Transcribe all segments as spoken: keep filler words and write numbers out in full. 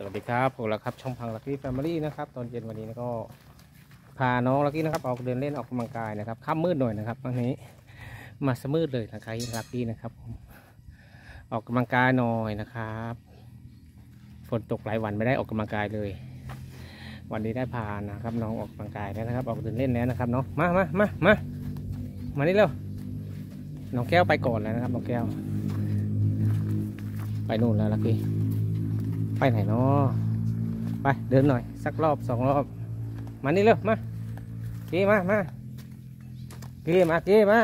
วัสดีครับผมละครับช่องพังลักกี้แฟมิลี่นะครับตอนเย็นวันนี้ก็พาน้องลักกี้นะครับออกเดินเล่นออกกำลังกายนะครับค่ำมืดหน่อยนะครับวันนี้มาสมืดเลยนะครับลักกี้นะครับผมออกกำลังกายหน่อยนะครับฝนตกหลายวันไม่ได้ออกกำลังกายเลยวันนี้ได้พานะครับน้องออกกำลังกายแล้วนะครับออกเดินเล่นแล้วนะครับน้องมามามามามานี่เร็วน้องแก้วไปก่อนแล้วนะครับน้องแก้วไปนู่นแล้วลักกี้ไปไหนเนาะไปเดินหน่อยสักรอบสองรอบมานี่เร็วมากี้มามากี้มากี้มา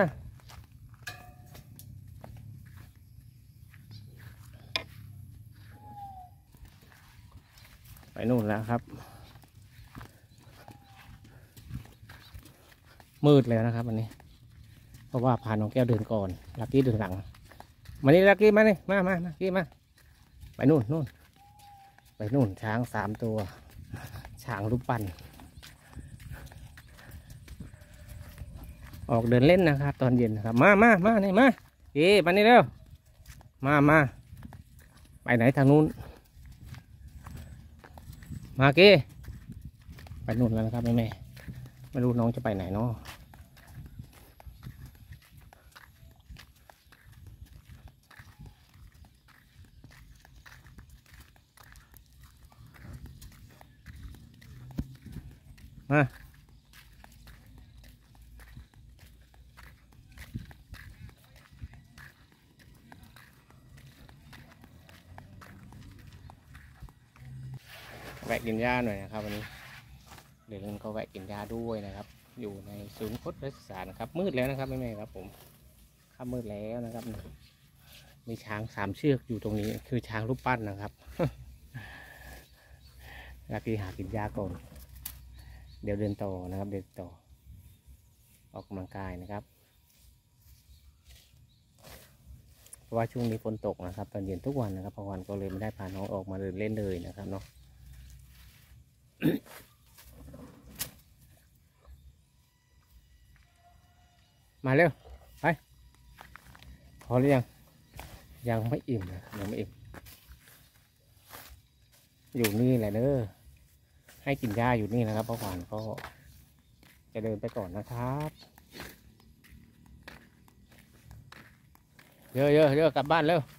ไปนู่นแล้วครับมืดแล้วนะครับวันนี้เพราะว่าพาน้องแก้วเดินก่อนลักกี้เดินหลังมานี่ลักกี้มานี่มามามากี้มาไปนู่นนู่นไปนู่นช้างสามตัวช้างรูปปั้นออกเดินเล่นนะครับตอนเย็นนะครับมามามานี่มาเอ๊มานี่เร็วมามาไปไหนทางนู้นมาเก้ไปนู่นแล้วนะครับแม่แม่ไม่รู้น้องจะไปไหนเนาะมาแวะกินหญ้าหน่อยนะครับวันนี้เดี๋ยวเราก็แวะกินหญ้าด้วยนะครับอยู่ในศูนย์คดรักษานะครับมืดแล้วนะครับแม่แม่ครับผมค่ำมืดแล้วนะครับมีช้างสามเชือกอยู่ตรงนี้คือช้างรูปปั้นนะครับลักกี้หากินหญ้าก่อนเดี๋ยวเดินต่อนะครับเดินต่อออกกำลังกายนะครับเพราะว่าช่วงนี้ฝนตกนะครับตอนเย็นทุกวันนะครับพอวันก็เลยไม่ได้พาน้องออกมาเดินเล่นเลยนะครับเนาะ มาเร็วไปพอหรือยังยังไม่อิ่มนะครับยังไม่อิ่มอยู่นี่แหละเด้อให้กินหญ้าอยู่นี่นะครับเพราะหวานก็จะเดินไปก่อนนะครับเยอะเยอะเยอะกลับบ้านเร็ว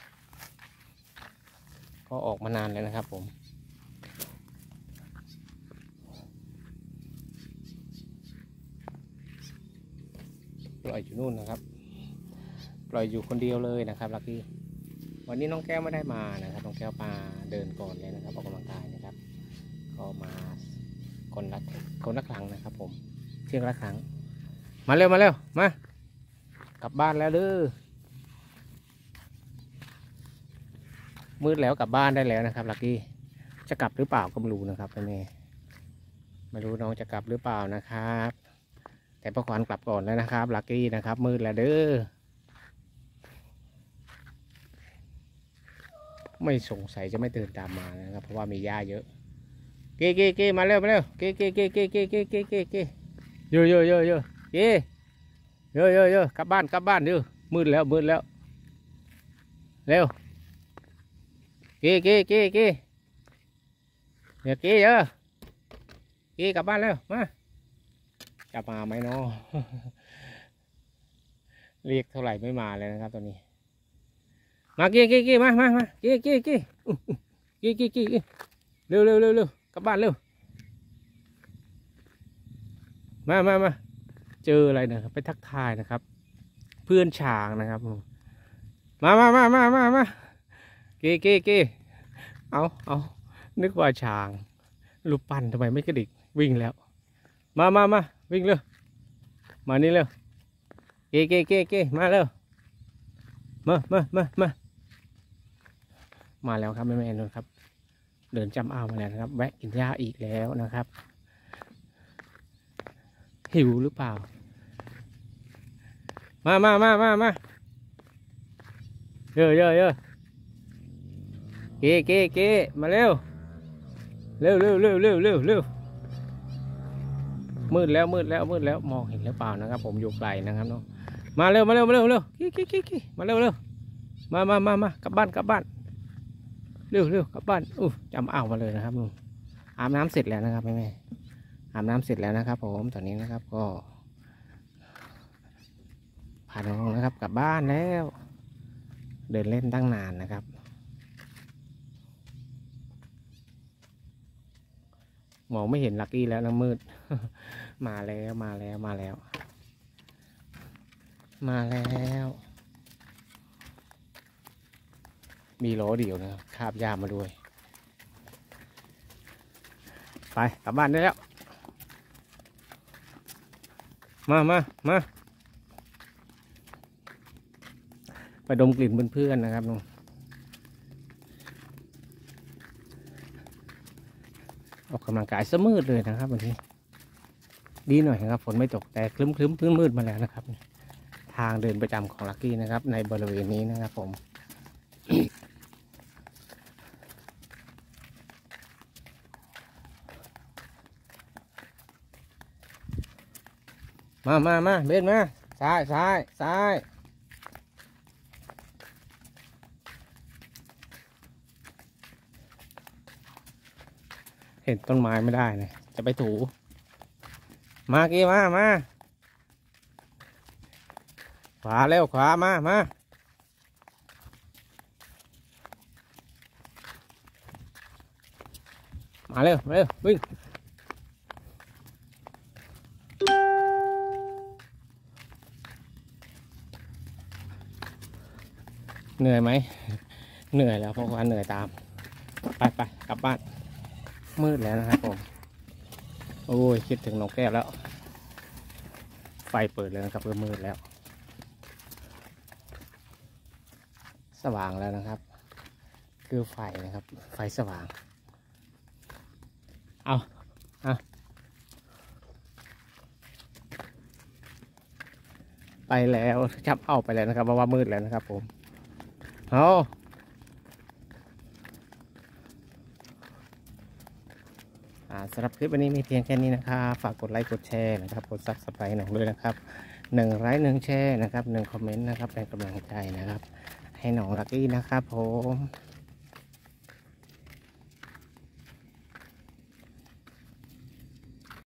ก็ออกมานานแล้วนะครับผมปล่อยอยู่นู่นนะครับปล่อยอยู่คนเดียวเลยนะครับลักกี้วันนี้น้องแก้วไม่ได้มานะครับน้องแก้วมาเดินก่อนเลยนะครับออกกำลังกายนะครับก็มาคนละคนละครั้งนะครับผมเที่ยงละครั้งมาเร็วมาเร็วมากลับบ้านแล้วเด้อมืดแล้วกลับบ้านได้แล้วนะครับลักกี้จะกลับหรือเปล่าก็ไม่รู้นะครับแม่ไม่รู้น้องจะกลับหรือเปล่านะครับแต่พ่อขวัญกลับก่อนแล้วนะครับลักกี้นะครับมืดแล้วเด้อไม่สงสัยจะไม่เดินตามมานะครับเพราะว่ามีหญ้าเยอะเก้เก้เก้มาเร็วมาเร็วเก้เก้เก้เก้เก้เก้เก้เก้เก้เยอะเยอะเยอะเยอะเก้เยอะเยอะเยอะกลับบ้านกลับบ้านเด้อมืดแล้วมืดแล้วเร็วเก้เก้เก้เก้เดี๋ยวเก้เยอะเก้กลับบ้านแล้วมาจะมาไหมเนาะ เรียกเท่าไหร่ไม่มาเลยนะครับตอนนี้มาเก้เก้เก้มามามาเก้เก้เก้เก้เก้เก้เร็วเร็วเร็วเร็วกลับบ้านเร็วมามามาเจออะไรนะครับไปทักทายนะครับเพื่อนช้างนะครับมามามามามามาเก้เก้เก้เอาเอานึกว่าช้างรูปปั้นทำไมไม่กระดิกวิ่งแล้วมามามาวิ่งเร็วมานี่เร็วเก้เก้เก้เก้มาเร็วมามามามามาแล้วครับแม่แม่นนครับเดินจำอ้าวมาแล้วนะครับแวะกินหญ้าอีกแล้วนะครับหิวหรือเปล่ามามามามามาเยอะเยอะเยอะเก้เก้เก้มาเร็วเร็วเร็วเร็วเร็วเร็วเร็วมืดแล้วมืดแล้วมืดแล้วมองเห็นหรือเปล่านะครับผมอยู่ไกลนะครับเนาะมาเร็วมาเร็วมาเร็วเร็วเก้เก้เก้เก้มาเร็วเร็วมามามามากลับบ้านกลับบ้านเร็วเร็วกลับบ้านอู้จำอ่าวมาเลยนะครับลุงอาบน้ำเสร็จแล้วนะครับแม่แม่อาบน้ำเสร็จแล้วนะครับผมตอนนี้นะครับก็พาน้องนะครับกลับบ้านแล้ว เดินเล่นตั้งนานนะครับมองไม่เห็นลักกี้แล้วนะมืด มาแล้วมาแล้วมาแล้ว มาแล้ว มีล้อเดียวนะครับคาบยามาด้วย ไปกลับบ้านได้แล้ว มามามาไปดมกลิ่นเพื่อนๆนะครับน้องออกกำลังกายซะมืดเลยนะครับวันนี้ดีหน่อยนะครับฝนไม่ตกแต่คลึ้มคลึ้มพื้นมืดมาแล้วนะครับทางเดินประจำของลักกี้นะครับในบริเวณนี้นะครับผม มามามาเบนมาซ้ายซ้ายซ้ายเห็นต้นไม้ไม่ได้นะจะไปถูมากี้มามาขวาเร็วขวามามามาเร็วเร็ววิ่งเหนื่อยไหมเหนื่อยแล้วเพราะว่าเหนื่อยตามไปไปกลับบ้านมืดแล้วนะครับผมโอ้ยคิดถึงน้องแก้วแล้วไฟเปิดเลยนะครับเริ่มมืดแล้วสว่างแล้วนะครับคือไฟนะครับไฟสว่างเอาอ่ะไปแล้วจับเอาไปแล้วนะครับเพราะว่ามืดแล้วนะครับผมเอาสำหรับคลิปวันนี้มีเพียงแค่นี้นะครับฝากกดไลค์กดแชร์นะครับกดซับสไครต์หน่อยด้วยนะครับหนึ่งไลค์หนึ่งแชร์นะครับหนึ่งคอมเมนต์นะครับเป็นกำลังใจนะครับให้น้องลักกี้นะครับผม